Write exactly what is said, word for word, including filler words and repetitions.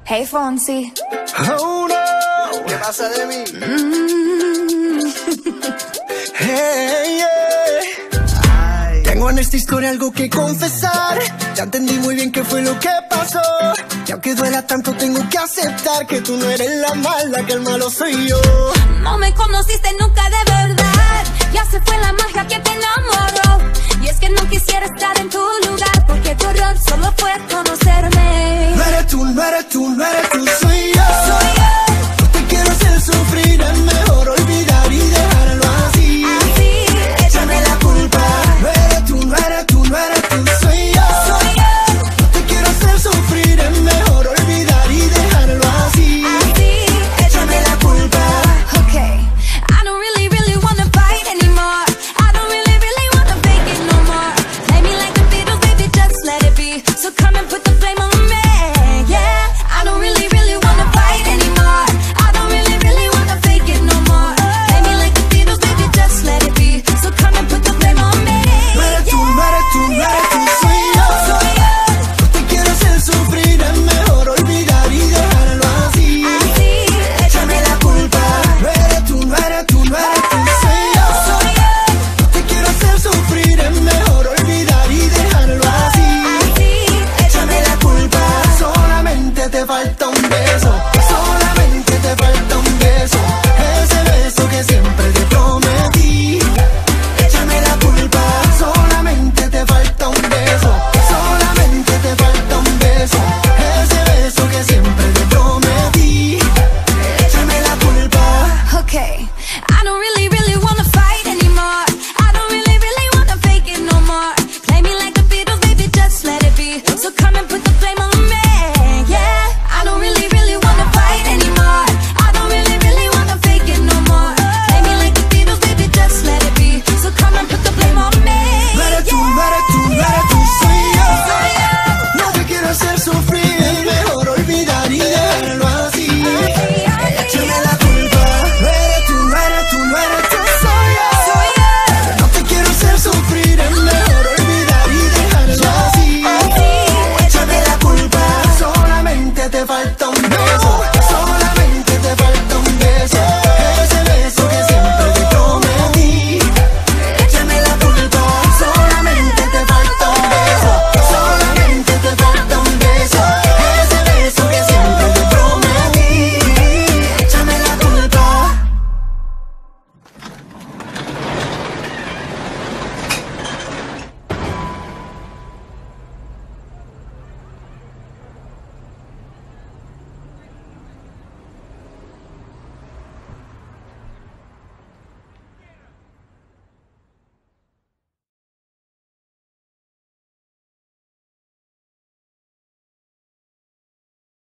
Hey Fonsi. Oh no, ¿Qué pasa de mí? Mm. hey, yeah. Ay. Tengo en esta historia algo que confesar. Ya entendí muy bien qué fue lo que pasó. Y aunque duela tanto tengo que aceptar que tú no eres la mala, que el malo soy yo. No me conociste nunca de verdad. Ya se fue la magia que te enamoró. Y es que no quisiera estar en tu lugar, porque tu error solo fue conocer